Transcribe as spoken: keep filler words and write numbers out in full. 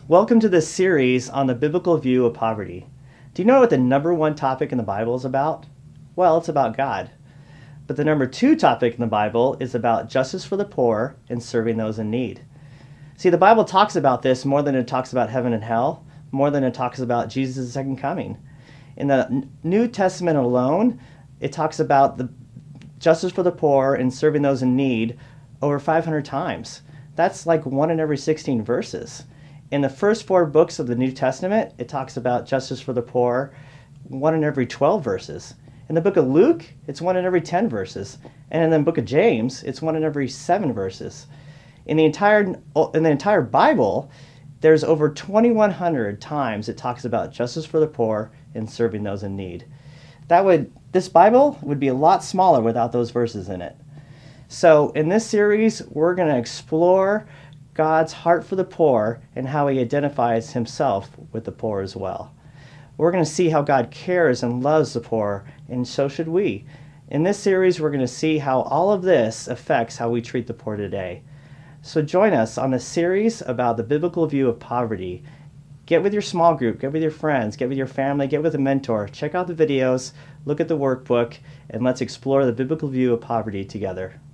Welcome to this series on the biblical view of poverty. Do you know what the number one topic in the Bible is about? Well, it's about God. But the number two topic in the Bible is about justice for the poor and serving those in need. See, the Bible talks about this more than it talks about heaven and hell, more than it talks about Jesus' second coming. In the New Testament alone, it talks about the justice for the poor and serving those in need over five hundred times. That's like one in every sixteen verses. In the first four books of the New Testament, it talks about justice for the poor, one in every twelve verses. In the book of Luke, it's one in every ten verses. And in the book of James, it's one in every seven verses. In the entire, in the entire Bible, there's over twenty-one hundred times it talks about justice for the poor and serving those in need. That would, this Bible would be a lot smaller without those verses in it. So in this series, we're going to explore God's heart for the poor and how he identifies himself with the poor as well. We're going to see how God cares and loves the poor, and so should we. In this series, we're going to see how all of this affects how we treat the poor today. So join us on this series about the biblical view of poverty. Get with your small group, get with your friends, get with your family, get with a mentor. Check out the videos, look at the workbook, and let's explore the biblical view of poverty together.